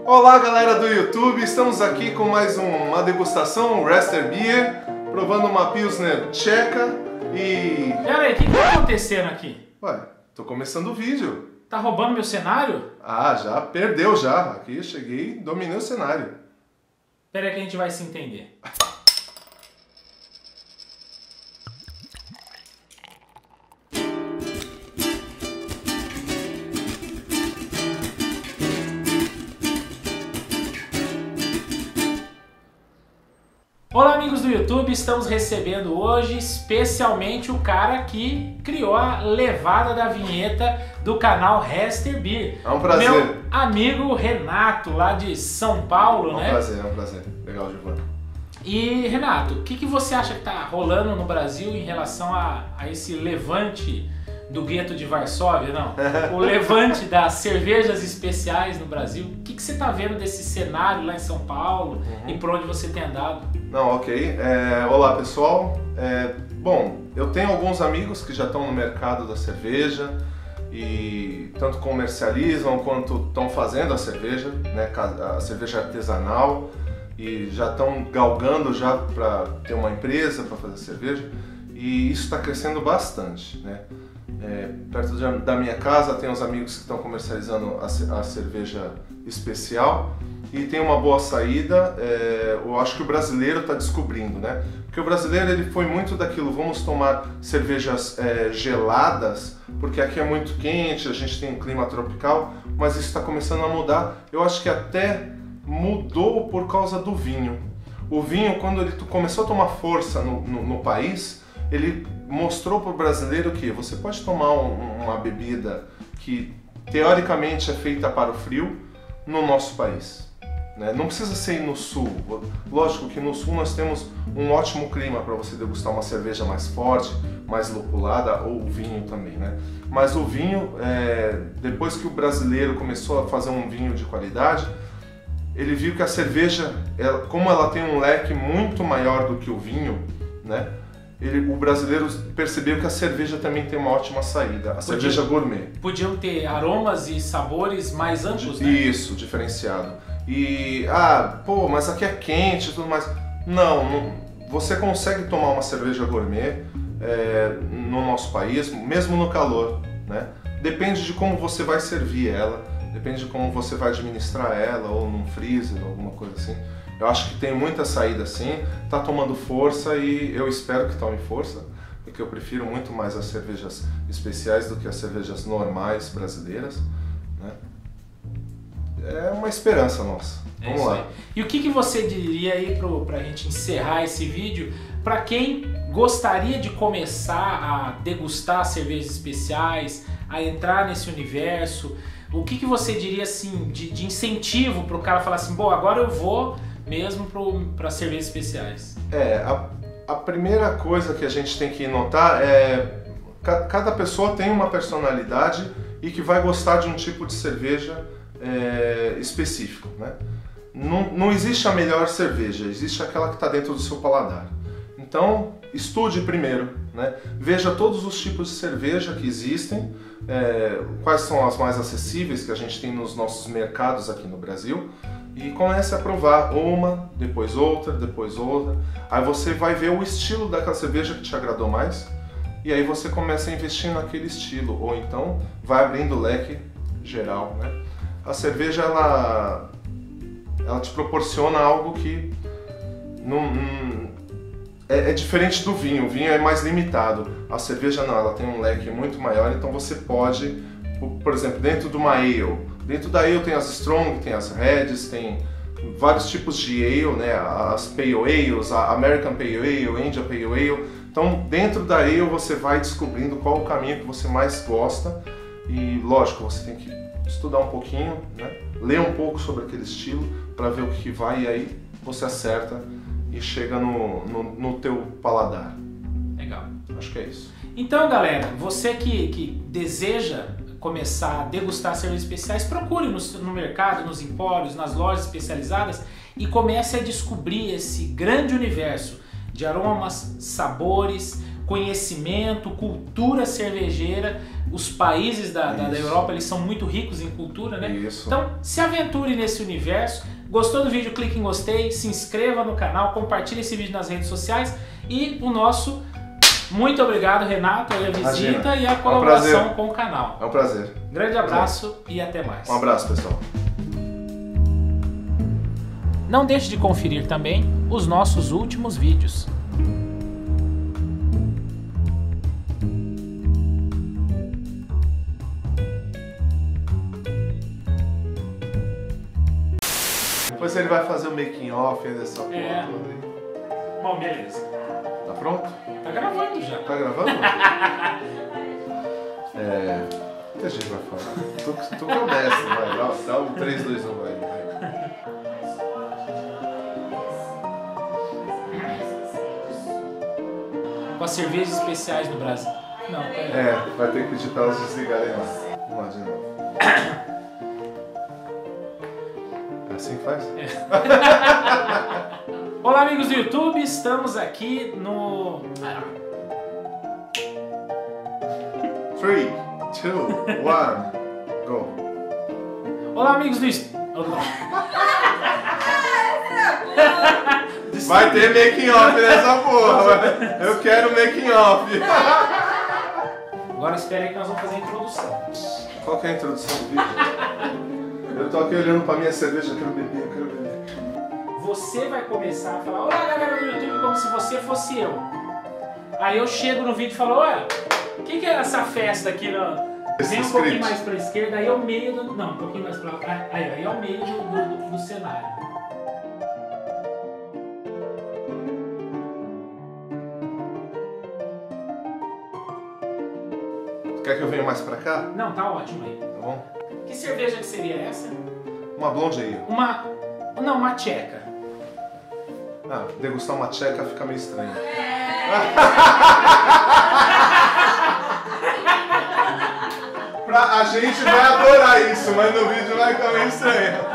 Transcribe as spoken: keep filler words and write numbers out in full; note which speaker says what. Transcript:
Speaker 1: Olá galera do YouTube, estamos aqui com mais uma degustação Raster Beer, provando uma Pilsner tcheca e...
Speaker 2: Peraí, o que tá acontecendo aqui?
Speaker 1: Ué, tô começando o vídeo.
Speaker 2: Tá roubando meu cenário?
Speaker 1: Ah, já perdeu já, aqui eu cheguei e dominei o cenário.
Speaker 2: Peraí que a gente vai se entender. Olá amigos do YouTube, estamos recebendo hoje especialmente o cara que criou a levada da vinheta do canal Raster Beer.
Speaker 1: É um prazer.
Speaker 2: Meu amigo Renato, lá de São Paulo,
Speaker 1: é um
Speaker 2: né?
Speaker 1: É um prazer, é um prazer. Legal, Giovanni.
Speaker 2: E Renato, o que, que você acha que está rolando no Brasil em relação a, a esse levante do gueto de Varsóvia, não? O levante das cervejas especiais no Brasil. O que, que você está vendo desse cenário lá em São Paulo uhum. e por onde você tem andado?
Speaker 1: Não, ok. É, olá pessoal. É, bom, eu tenho alguns amigos que já estão no mercado da cerveja e tanto comercializam quanto estão fazendo a cerveja, né, a cerveja artesanal, e já estão galgando já para ter uma empresa para fazer cerveja, e isso está crescendo bastante, né? É, perto de, da minha casa tem uns amigos que estão comercializando a, a cerveja especial e tem uma boa saída. É, eu acho que o brasileiro está descobrindo, né? Porque o brasileiro ele foi muito daquilo, vamos tomar cervejas é, geladas, porque aqui é muito quente, a gente tem um clima tropical, mas isso está começando a mudar. Eu acho que até mudou por causa do vinho. O vinho, quando ele começou a tomar força no, no, no país, ele mostrou para o brasileiro que você pode tomar um, uma bebida que teoricamente é feita para o frio no nosso país, né? Não precisa ser no sul. Lógico que no sul nós temos um ótimo clima para você degustar uma cerveja mais forte, mais lupulada, ou o vinho também, né? Mas o vinho, é, depois que o brasileiro começou a fazer um vinho de qualidade, ele viu que a cerveja, ela, como ela tem um leque muito maior do que o vinho, né? Ele, o brasileiro percebeu que a cerveja também tem uma ótima saída, a Podia, cerveja gourmet.
Speaker 2: Podiam ter aromas e sabores mais amplos, né?
Speaker 1: Isso, diferenciado. E, ah, pô, mas aqui é quente e tudo mais. Não, não, você consegue tomar uma cerveja gourmet é, no nosso país, mesmo no calor, né? Depende de como você vai servir ela, depende de como você vai administrar ela, ou num freezer, ou alguma coisa assim. Eu acho que tem muita saída sim, tá tomando força e eu espero que tome força, porque eu prefiro muito mais as cervejas especiais do que as cervejas normais brasileiras, né? É uma esperança nossa. Vamos
Speaker 2: é
Speaker 1: lá.
Speaker 2: Aí. E o que, que você diria aí para a gente encerrar esse vídeo, para quem gostaria de começar a degustar cervejas especiais, a entrar nesse universo? O que, que você diria assim de, de incentivo para o cara falar assim, bom, agora eu vou mesmo para cervejas especiais?
Speaker 1: É, a, a primeira coisa que a gente tem que notar é ca, cada pessoa tem uma personalidade e que vai gostar de um tipo de cerveja é, específico, né? Não, não existe a melhor cerveja, existe aquela que está dentro do seu paladar. Então, estude primeiro, né? Veja todos os tipos de cerveja que existem, é, quais são as mais acessíveis que a gente tem nos nossos mercados aqui no Brasil, e comece a provar uma, depois outra, depois outra. Aí você vai ver o estilo daquela cerveja que te agradou mais, e aí você começa a investir naquele estilo, ou então vai abrindo o leque geral, né? A cerveja, ela, ela te proporciona algo que não, não, é, é diferente do vinho. O vinho é mais limitado, a cerveja não, ela tem um leque muito maior, então você pode, por exemplo, dentro de uma ale, dentro da ale tem as strong, tem as reds, tem vários tipos de ale, né? As pale ales, a American pale ale, India pale ale. Então, dentro da ale você vai descobrindo qual o caminho que você mais gosta, e lógico, você tem que estudar um pouquinho, né? Ler um pouco sobre aquele estilo para ver o que vai, e aí você acerta e chega no, no, no teu paladar.
Speaker 2: Legal.
Speaker 1: Acho que é isso.
Speaker 2: Então, galera, você que, que deseja começar a degustar cervejas especiais, procure no, no mercado, nos empórios, nas lojas especializadas e comece a descobrir esse grande universo de aromas, sabores, conhecimento, cultura cervejeira. Os países da, da, da Europa, eles são muito ricos em cultura, né?
Speaker 1: Isso.
Speaker 2: Então, se aventure nesse universo. Gostou do vídeo? Clique em gostei, se inscreva no canal, compartilhe esse vídeo nas redes sociais e o nosso muito obrigado, Renato, aí a visita Imagina. e a colaboração é um com o canal.
Speaker 1: É um prazer.
Speaker 2: Grande abraço é. e até mais.
Speaker 1: Um abraço, pessoal.
Speaker 2: Não deixe de conferir também os nossos últimos vídeos.
Speaker 1: Depois ele vai fazer o making off dessa porra
Speaker 2: é.
Speaker 1: toda aí.
Speaker 2: Bom, beleza.
Speaker 1: Tá pronto?
Speaker 2: Tá gravando já.
Speaker 1: Tá gravando? é... O que a gente vai falar? Tu, tu que é o mestre, vai. Dá, dá um três, dois, um, vai. vai.
Speaker 2: Com as cervejas especiais no Brasil. Não, pera.
Speaker 1: É, vai ter que pedir pra elas desligarem lá. Vamos lá de novo. Assim faz? É.
Speaker 2: Olá, amigos do YouTube, estamos aqui no...
Speaker 1: três, dois, um, go!
Speaker 2: Olá, amigos do...
Speaker 1: Vai ter making off nessa porra! Eu quero making off!
Speaker 2: Agora espere aí que nós vamos fazer a introdução.
Speaker 1: Qual que é a introdução do vídeo? Eu tô aqui olhando pra minha cerveja, eu quero beber, eu quero beber.
Speaker 2: Você vai começar a falar, olá galera do YouTube, como se você fosse eu. Aí eu chego no vídeo e falo, olha, o que, que é essa festa aqui? No... Vem um pouquinho mais pra esquerda, aí é o meio do... Não, um pouquinho mais pra lá. Aí, aí é o meio do, do, do cenário.
Speaker 1: Quer que eu venha mais pra cá?
Speaker 2: Não, tá ótimo aí.
Speaker 1: Tá bom?
Speaker 2: Que cerveja que seria essa?
Speaker 1: Uma blonde aí.
Speaker 2: Uma... Não, uma tcheca.
Speaker 1: Ah, degustar uma tcheca fica meio estranho. pra, a gente vai adorar isso, mas no vídeo vai ficar meio estranho.